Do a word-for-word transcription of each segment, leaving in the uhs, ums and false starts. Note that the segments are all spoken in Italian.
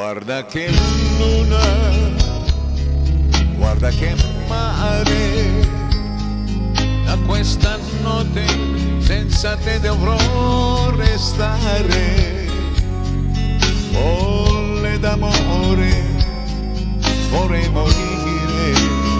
Guarda che luna, guarda che mare, da questa notte senza te dovrò restare. Folle d'amore vorrei morire,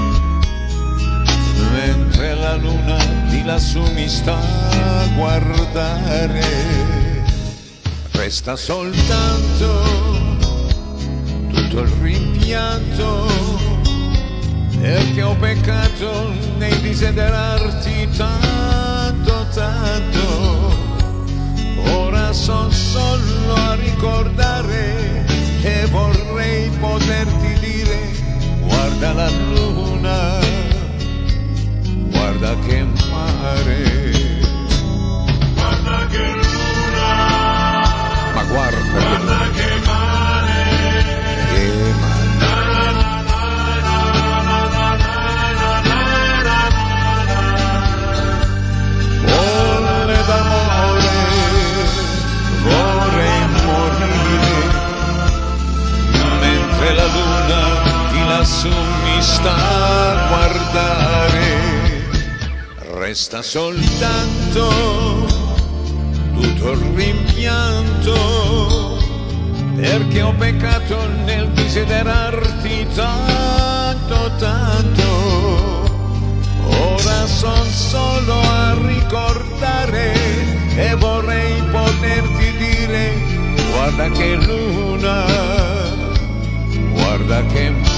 mentre la luna di lassù mi sta a guardare. Resta soltanto tutto il rimpianto, perché ho peccato nel desiderarti tanto, tanto. Ora son solo a ricordare e vorrei poterti dire: guarda la luna, guarda che mare. Guarda che luna, ma guarda, guarda che mare, che mare. Folle d'amore vorrei morire, mentre la luna di lassù mi sta a guardare. Resta soltanto tutto il rimpianto, perché ho peccato nel desiderarti tanto, tanto. Ora son solo a ricordare e vorrei poterti dire: guarda che luna, guarda che